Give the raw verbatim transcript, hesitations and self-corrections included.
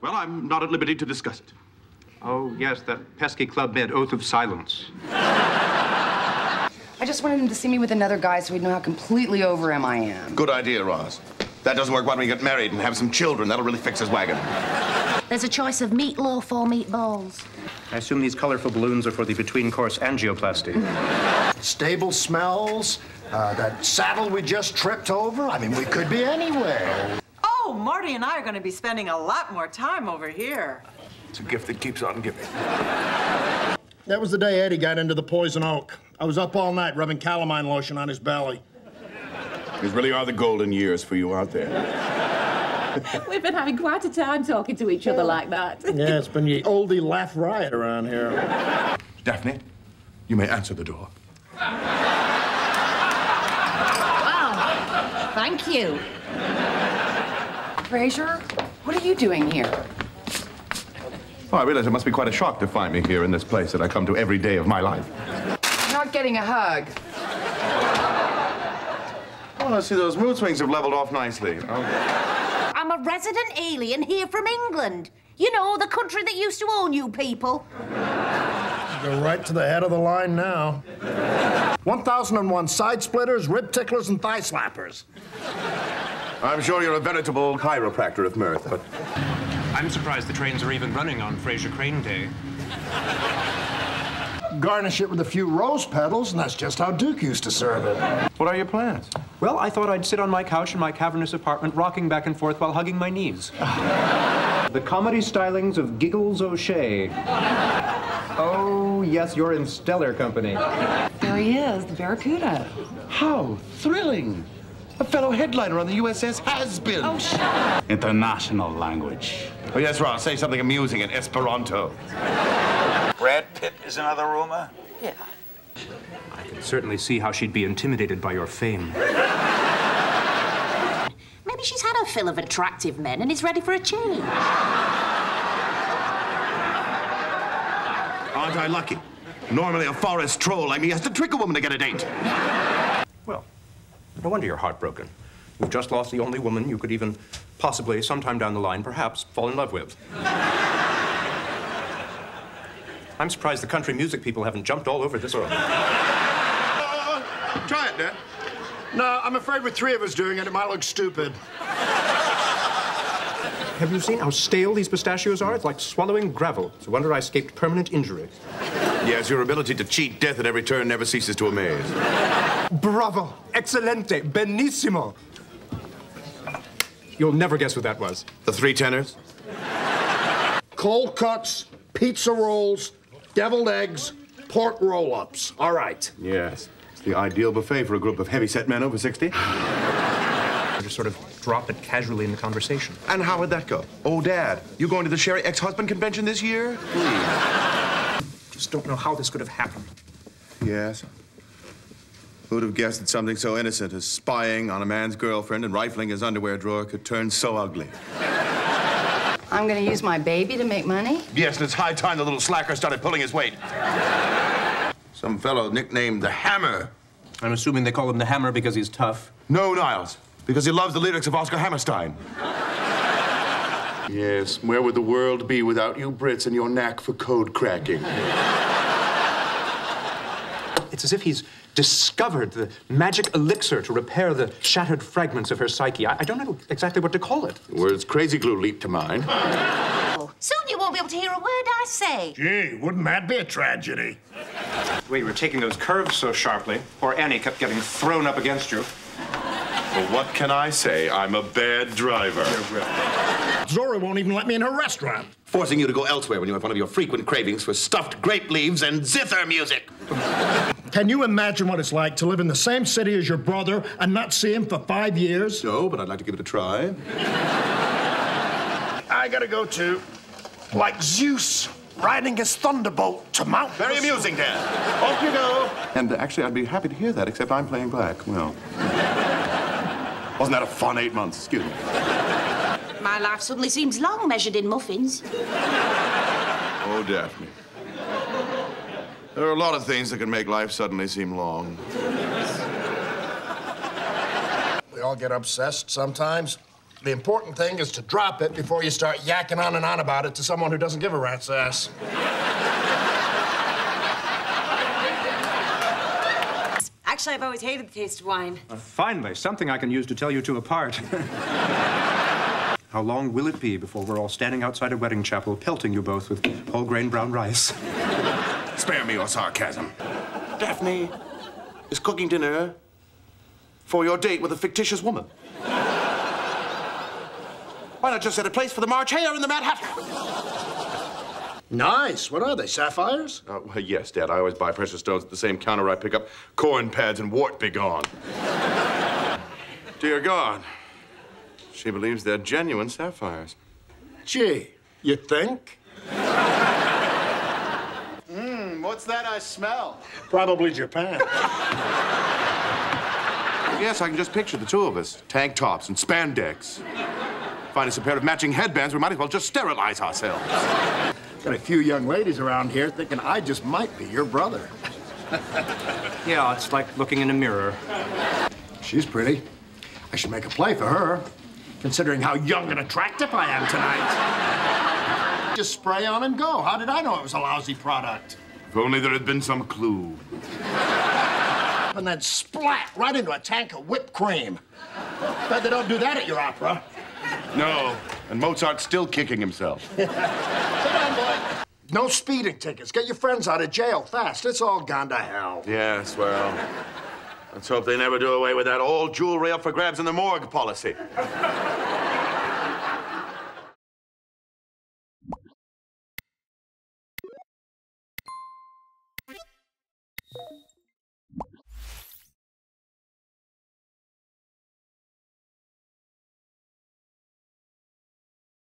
Well, I'm not at liberty to discuss it. Oh, yes, that pesky Club Med oath of silence. I just wanted him to see me with another guy so he'd know how completely over him I am. Good idea, Roz. That doesn't work when we get married and have some children. That'll really fix his wagon. There's a choice of meatloaf or meatballs. I assume these colorful balloons are for the between-course angioplasty. Stable smells, uh, that saddle we just tripped over. I mean, we could be anywhere. Oh, Marty and I are going to be spending a lot more time over here. It's a gift that keeps on giving. That was the day Eddie got into the poison oak. I was up all night rubbing calamine lotion on his belly. These really are the golden years for you, aren't they? We've been having quite a time talking to each other like that. Yeah, it's been the oldie laugh riot around here. Daphne, you may answer the door. Wow, thank you. Frasier, what are you doing here? Oh, I realize it must be quite a shock to find me here in this place that I come to every day of my life. Not getting a hug. Oh, I see those mood swings have leveled off nicely. Oh. I'm a resident alien here from England. You know, the country that used to own you people. Go right to the head of the line now. one thousand one side splitters, rib ticklers, and thigh slappers. I'm sure you're a veritable chiropractor of mirth, but... I'm surprised the trains are even running on Frasier Crane Day. Garnish it with a few rose petals, and that's just how Duke used to serve it. What are your plans? Well, I thought I'd sit on my couch in my cavernous apartment, rocking back and forth while hugging my knees. The comedy stylings of Giggles O'Shea. Oh, yes, you're in stellar company. There he is, the Barracuda. How thrilling! A fellow headliner on the U S S has been. Oh, shut up. International language. Oh, yes, Ross, say something amusing in Esperanto. Brad Pitt is another rumor? Yeah. I can certainly see how she'd be intimidated by your fame. Maybe she's had her fill of attractive men and is ready for a change. Aren't I lucky? Normally a forest troll like me has to trick a woman to get a date. Well, no wonder you're heartbroken. You've just lost the only woman you could even possibly, sometime down the line, perhaps, fall in love with. I'm surprised the country music people haven't jumped all over this one. Uh, try it, Dad. No, I'm afraid with three of us doing it, it might look stupid. Have you seen how stale these pistachios are? It's like swallowing gravel. It's a wonder I escaped permanent injury. Yes, your ability to cheat death at every turn never ceases to amaze. Bravo! Excelente! Benissimo! You'll never guess what that was. The three tenors? Cold cuts, pizza rolls, deviled eggs, pork roll-ups. All right. Yes. It's the ideal buffet for a group of heavy-set men over sixty. Just sort of drop it casually in the conversation. And how would that go? Oh, Dad, you going to the Sherry ex-husband convention this year? Please. Just don't know how this could have happened. Yes. Who'd have guessed that something so innocent as spying on a man's girlfriend and rifling his underwear drawer could turn so ugly? I'm gonna use my baby to make money? Yes, and it's high time the little slacker started pulling his weight. Some fellow nicknamed the Hammer. I'm assuming they call him the Hammer because he's tough. No, Niles, because he loves the lyrics of Oscar Hammerstein. Yes, where would the world be without you Brits and your knack for code cracking? It's as if he's discovered the magic elixir to repair the shattered fragments of her psyche. I, I don't know exactly what to call it. The words crazy glue leap to mind. Soon you won't be able to hear a word I say. Gee, wouldn't that be a tragedy? The way you were taking those curves so sharply, poor Annie kept getting thrown up against you. Well, what can I say? I'm a bad driver. Zora won't even let me in her restaurant. Forcing you to go elsewhere when you have one of your frequent cravings for stuffed grape leaves and zither music. Can you imagine what it's like to live in the same city as your brother and not see him for five years? No, but I'd like to give it a try. I gotta go too. Like Zeus riding his thunderbolt to Mount... Very amusing, Dad. Off you go. And uh, actually, I'd be happy to hear that, except I'm playing black. Well, wasn't that a fun eight months? Excuse me. My life suddenly seems long measured in muffins. Oh, Daphne. There are a lot of things that can make life suddenly seem long. We all get obsessed sometimes. The important thing is to drop it before you start yakking on and on about it to someone who doesn't give a rat's ass. Actually, I've always hated the taste of wine. Uh, finally, something I can use to tell you two apart. How long will it be before we're all standing outside a wedding chapel pelting you both with whole grain brown rice? Spare me your sarcasm. Daphne is cooking dinner for your date with a fictitious woman. Why not just set a place for the March Hare and the Mad Hatter? Nice. What are they, sapphires? Uh, well, yes, Dad. I always buy precious stones at the same counter I pick up corn pads and wart begone. Dear God, she believes they're genuine sapphires. Gee, you think? Mmm, what's that I smell? Probably Japan. Yes, I can just picture the two of us. Tank tops and spandex. Find us a pair of matching headbands, we might as well just sterilize ourselves. Got a few young ladies around here thinking I just might be your brother. Yeah, it's like looking in a mirror. She's pretty. I should make a play for her, considering how young and attractive I am tonight. Just spray on and go. How did I know it was a lousy product? If only there had been some clue. And then splat right into a tank of whipped cream. Bet they don't do that at your opera. No, and Mozart's still kicking himself. Sit down, boy. No speeding tickets. Get your friends out of jail fast. It's all gone to hell. Yes, well, let's hope they never do away with that all jewelry up for grabs in the morgue policy.